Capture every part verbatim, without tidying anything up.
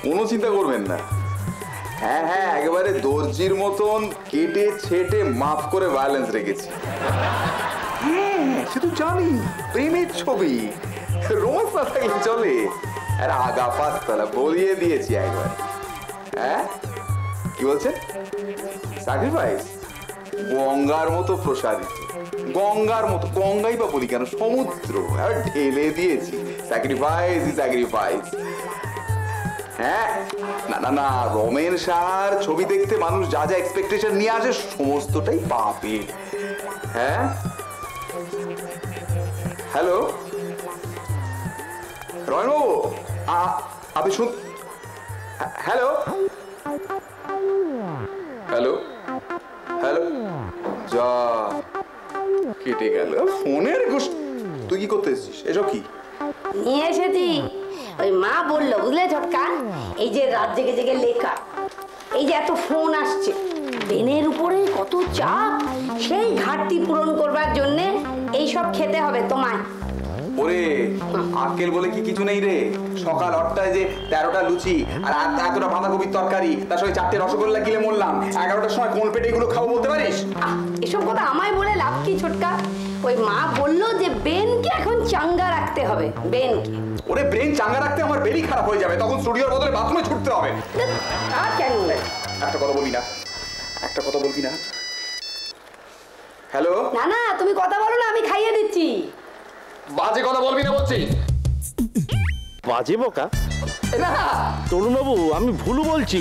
কোনো চিন্তা করবেন না। হ্যাঁ হ্যাঁ একেবারে দর্জির মতন কেটে ছেটে মাফ করে ভায়োলেন্স রেখেছি। হ্যাঁ সে তো জানি, প্রেমের ছবি, রোজ না থাকলে চলে। আর আগা পাঁচতলা বলিয়ে দিয়েছি একবার। হ্যাঁ কি বলছেন? স্যাক্রিফাইস গঙ্গার মতো প্রসারিত, গঙ্গার মতো, গঙ্গাই বা বলি কেন, সমুদ্র ঢেলে দিয়েছি। Sacrifice sacrifice. হ্যাঁ না না না, রমেন শাহর ছবি দেখতে মানুষ যা যা এক্সপেকটেশন নিয়ে আসে সমস্তটাই পাবে। হ্যাঁ হ্যালো রমেন বাবু, আপনি শুন। হ্যালো হ্যালো হ্যালো, যা কেটে গেল ফোনের গোষ্ঠ। তুই কি করতে এসেছিস? এসব কি নিয়ে এসেছি? ওই মা বললো বুঝলে ঝটকা, এই যে রাত জেগে জেগে লেখা, এই যে এত ফোন আসছে, বেনের উপরে কত চাপ, সেই ঘাটতি পূরণ করবার জন্য এইসব খেতে হবে তোমায়। ওরে আক্কেল বলে কি কিছু নেই রে? সকাল আটটায় যে তেরোটা লুচি আর এতটা বাঁধাকপির তরকারি, তার সঙ্গে চারটে রসগোল্লা কিনে মরলাম, এগারোটার সময় কোন পেটে এগুলো খাবো বলতে পারিস? এসব কথা আমায় বলে লাভ কি ছোটকা? ওই মা বললো যে বেনকে এখন চাঙ্গা রাখতে হবে। বেনকে? ওরে ব্রেন চাঙ্গা রাখতে আমার বেরি খারাপ হয়ে যাবে, তখন স্টুডিওর বদলে বাথরুমে ছুটতে হবে। আর কেন? একটা কথা বলবি না, একটা কথা বলবি না। হ্যালো না না তুমি কথা বলো না, আমি খাইয়ে দিচ্ছি। বাজে কথা বলবি না বলছি। বাজে বোকা? তরুণ বাবু আমি ভুলু বলছি।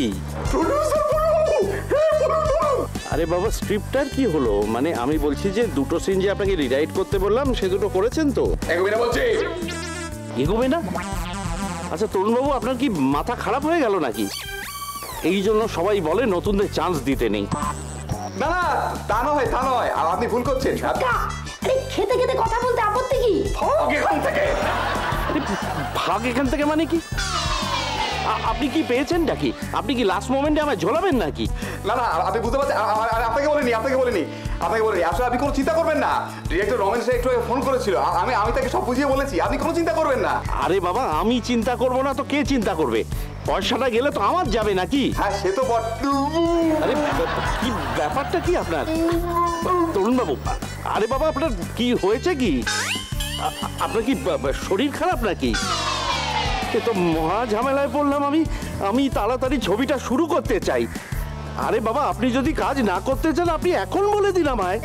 আরে বাবা স্ক্রিপ্টার কি হলো? মানে আমি বলছি যে দুটো সিন যে আপনাকে রিরাইট করতে বললাম সে দুটো করেছেন তো? এগোবি না বলছি। এগোবে না? আচ্ছা তরুণ বাবু আপনার কি মাথা খারাপ হয়ে গেল নাকি? এই জন্য সবাই বলে নতুনদের চান্স দিতে নেই। না না তা নয়, তা নয়, আপনি ভুল করছেন। আরে খেতে খেতে কথা বলতে আপত্তি কি? ভাগ এখান থেকে। ভাগ এখান থেকে মানে কি? আপনি কি পেয়েছেন নাকি? আপনি কি লাস্ট মোমেন্টে আমায় ঝোলাবেন নাকি? না না আপনি বুঝতে পারছেন, আপনাকে বলিনি, আপনাকে বলিনি, আপনাকে বলিনি। আসলে আপনি কোনো চিন্তা করবেন না। ডিরেক্টর রমেন স্যার একটু ফোন করেছিল, আমি আমি তাকে সব বুঝিয়ে বলেছি, আপনি কোনো চিন্তা করবেন না। আরে বাবা আমি চিন্তা করব না তো কে চিন্তা করবে? পয়সাটা গেলে তো আমার যাবে নাকি? হ্যাঁ সে তো বট। আরে কি ব্যাপারটা কি আপনার তরুণ বাবু? আরে বাবা আপনার কি হয়েছে? কি আপনার কি শরীর খারাপ নাকি? এ তো মহা ঝামেলায় পড়লাম আমি। আমি তাড়াতাড়ি ছবিটা শুরু করতে চাই। আরে বাবা আপনি যদি কাজ না করতে চান আপনি এখন বলে দিন আমায়।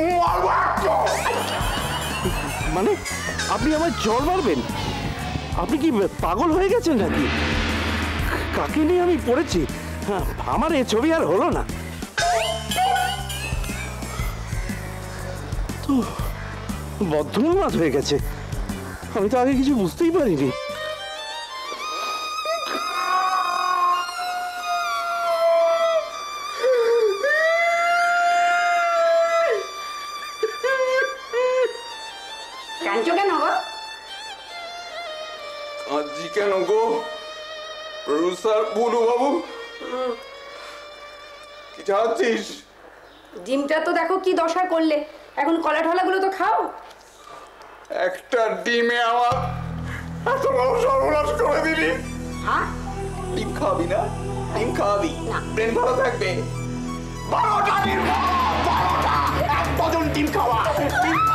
মানে আপনি আমায় জল মারবেন? আপনি কি পাগল হয়ে গেছেন নাকি? কাকে নিয়ে আমি পড়েছি? আমার এ ছবি আর হলো না তো, বদ্ধউন্মাদ হয়ে গেছে। আমি তো আগে কিছু বুঝতেই পারিনি। কাঁদছো কেন গো? কাঁদছি কেন গো? প্রডিউসার বুলু বাবু কি চাচ্ছিস? ডিমটা তো দেখো কি দশা করলে, এখন কলা ঠলাগুলো তো খাও। একটা ডিমে আমার এত বড় সর্বনাশ করে দিলি। হ্যাঁ ডিম খাবি না? ডিম খাবি না, ব্রেন ভালো থাকবে। বারোটা ডিম, বারোটা এক ডজন ডিম খাওয়া।